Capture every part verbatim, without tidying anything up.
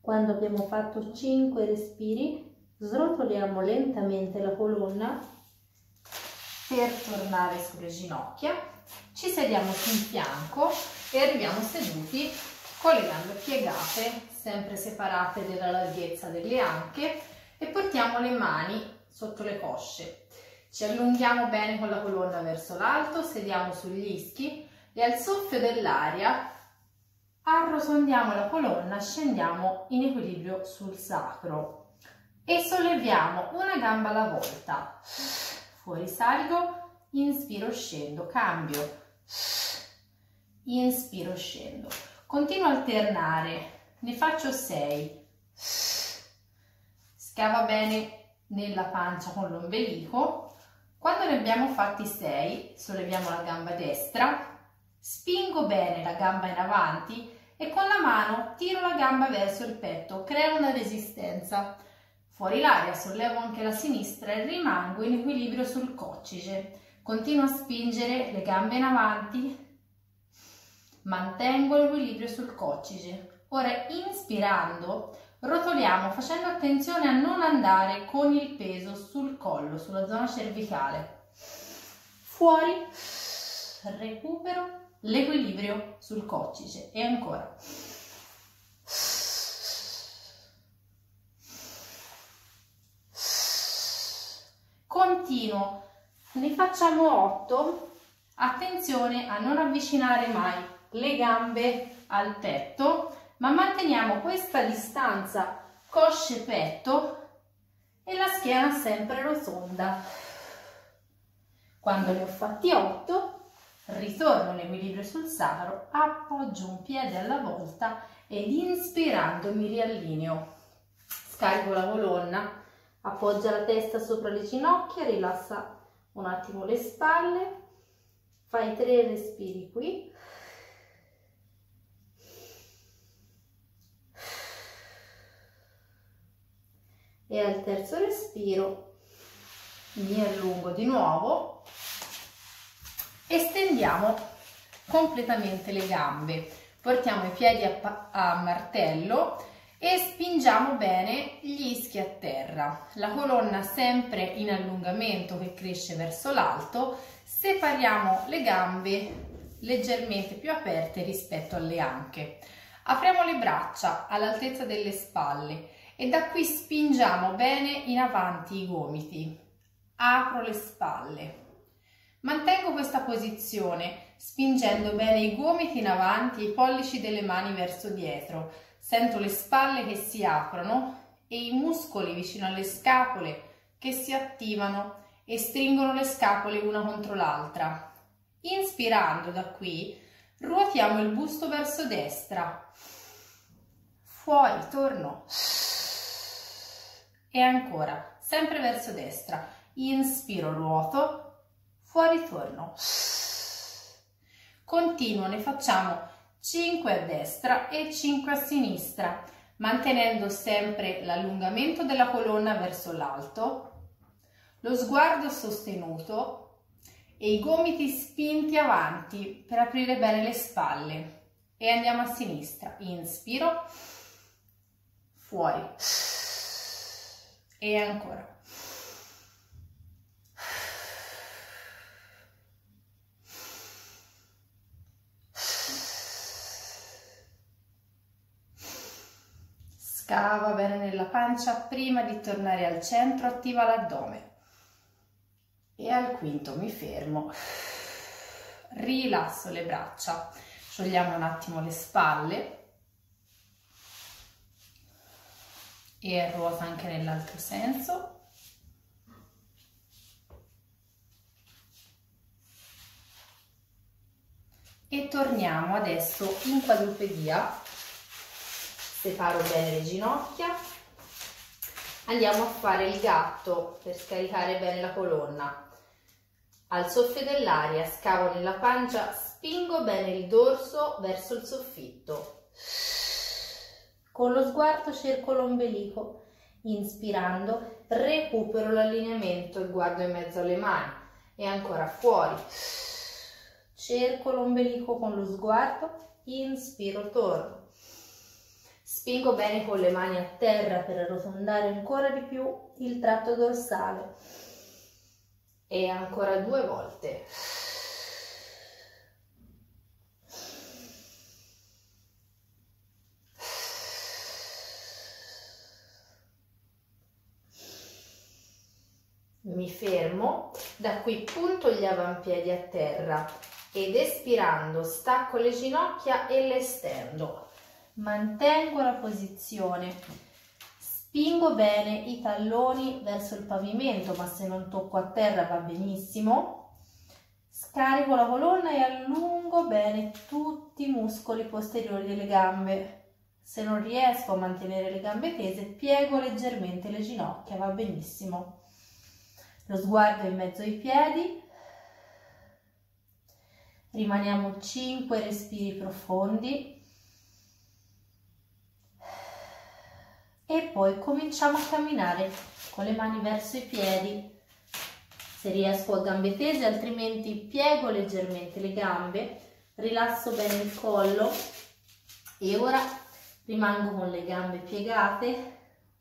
Quando abbiamo fatto cinque respiri, srotoliamo lentamente la colonna per tornare sulle ginocchia, ci sediamo sul fianco e arriviamo seduti con le gambe piegate, sempre separate dalla larghezza delle anche, e portiamo le mani sotto le cosce. Ci allunghiamo bene con la colonna verso l'alto, sediamo sugli ischi e al soffio dell'aria arrotondiamo la colonna, scendiamo in equilibrio sul sacro e solleviamo una gamba alla volta. Fuori salgo, inspiro, scendo, cambio, inspiro, scendo. Continuo a alternare, ne faccio sei. Scava bene nella pancia con l'ombelico. Quando ne abbiamo fatti sei, solleviamo la gamba destra, spingo bene la gamba in avanti e con la mano tiro la gamba verso il petto, creo una resistenza. Fuori l'aria, sollevo anche la sinistra e rimango in equilibrio sul coccige. Continuo a spingere le gambe in avanti, mantengo l'equilibrio sul coccige. Ora, inspirando, rotoliamo facendo attenzione a non andare con il peso sul collo, sulla zona cervicale. Fuori, recupero l'equilibrio sul coccige e ancora. Continuo, ne facciamo otto. Attenzione a non avvicinare mai le gambe al petto, ma manteniamo questa distanza cosce-petto e la schiena sempre rotonda. Quando ne ho fatti otto, ritorno in equilibrio sul sacro, appoggio un piede alla volta ed inspirando mi riallineo. Scarico la colonna, appoggia la testa sopra le ginocchia, rilassa un attimo le spalle, fai tre respiri qui. E al terzo respiro mi allungo di nuovo, estendiamo completamente le gambe, portiamo i piedi a, a martello e spingiamo bene gli ischi a terra, la colonna sempre in allungamento che cresce verso l'alto, separiamo le gambe leggermente più aperte rispetto alle anche, apriamo le braccia all'altezza delle spalle e da qui spingiamo bene in avanti i gomiti, apro le spalle, mantengo questa posizione spingendo bene i gomiti in avanti e i pollici delle mani verso dietro, sento le spalle che si aprono e i muscoli vicino alle scapole che si attivano e stringono le scapole una contro l'altra. Inspirando da qui ruotiamo il busto verso destra, fuori, torno. E ancora, sempre verso destra, inspiro, ruoto, fuori, torno. Continuo, ne facciamo cinque a destra e cinque a sinistra, mantenendo sempre l'allungamento della colonna verso l'alto, lo sguardo sostenuto e i gomiti spinti avanti per aprire bene le spalle. E andiamo a sinistra, inspiro, fuori. E ancora. Scava bene nella pancia prima di tornare al centro, attiva l'addome. E al quinto mi fermo, rilasso le braccia, sciogliamo un attimo le spalle e ruota anche nell'altro senso. E torniamo adesso in quadrupedia, separo bene le ginocchia, andiamo a fare il gatto per scaricare bene la colonna. Al soffio dell'aria scavo nella pancia, spingo bene il dorso verso il soffitto. Con lo sguardo cerco l'ombelico, inspirando recupero l'allineamento e guardo in mezzo alle mani e ancora fuori. Cerco l'ombelico con lo sguardo, inspiro, torno. Spingo bene con le mani a terra per arrotondare ancora di più il tratto dorsale. E ancora due volte. Mi fermo, da qui punto gli avampiedi a terra ed espirando stacco le ginocchia e le stendo. Mantengo la posizione, spingo bene i talloni verso il pavimento, ma se non tocco a terra va benissimo. Scarico la colonna e allungo bene tutti i muscoli posteriori delle gambe. Se non riesco a mantenere le gambe tese, piego leggermente le ginocchia, va benissimo. Lo sguardo in mezzo ai piedi. Rimaniamo cinque respiri profondi. E poi cominciamo a camminare con le mani verso i piedi. Se riesco a gambe tese, altrimenti piego leggermente le gambe, rilasso bene il collo e ora rimango con le gambe piegate,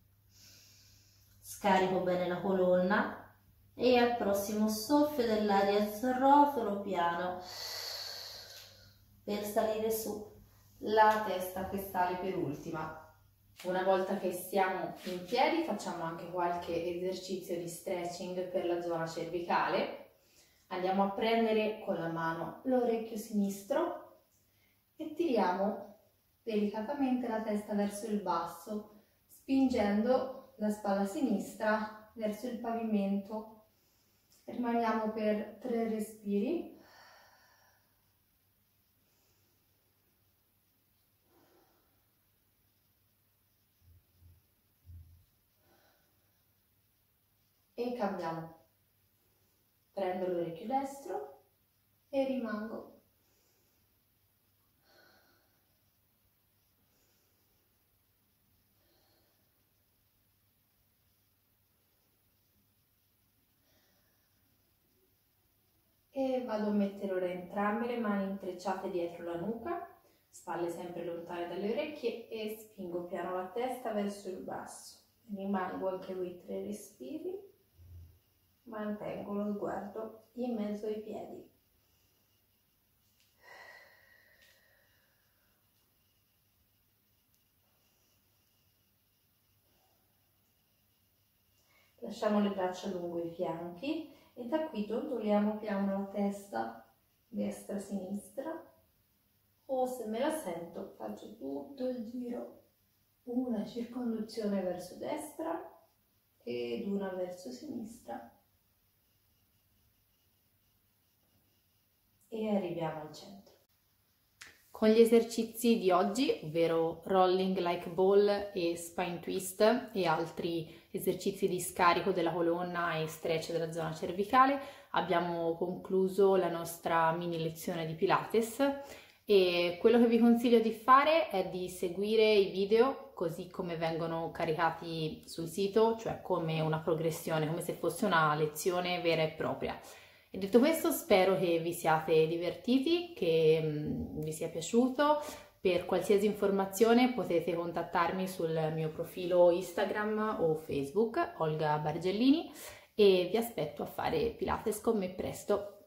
scarico bene la colonna e al prossimo soffio dell'aria srotolo piano per salire su la testa che sale per ultima. Una volta che stiamo in piedi facciamo anche qualche esercizio di stretching per la zona cervicale. Andiamo a prendere con la mano l'orecchio sinistro e tiriamo delicatamente la testa verso il basso, spingendo la spalla sinistra verso il pavimento. Rimaniamo per tre respiri. E cambiamo. Prendo l'orecchio destro e rimango. E vado a mettere ora entrambe le mani intrecciate dietro la nuca, spalle sempre lontane dalle orecchie e spingo piano la testa verso il basso. Rimango anche qui tre respiri. Mantengo lo sguardo in mezzo ai piedi. Lasciamo le braccia lungo i fianchi e da qui dondoliamo piano la testa destra-sinistra, o se me la sento faccio tutto il giro, una circonduzione verso destra ed una verso sinistra. E arriviamo al centro. Con gli esercizi di oggi, ovvero rolling like ball e spine twist e altri esercizi di scarico della colonna e stretch della zona cervicale, abbiamo concluso la nostra mini lezione di Pilates e quello che vi consiglio di fare è di seguire i video così come vengono caricati sul sito, cioè come una progressione, come se fosse una lezione vera e propria. E detto questo, spero che vi siate divertiti, che mh, vi sia piaciuto. Per qualsiasi informazione potete contattarmi sul mio profilo Instagram o Facebook, Olga Bargellini, e vi aspetto a fare Pilates con me presto.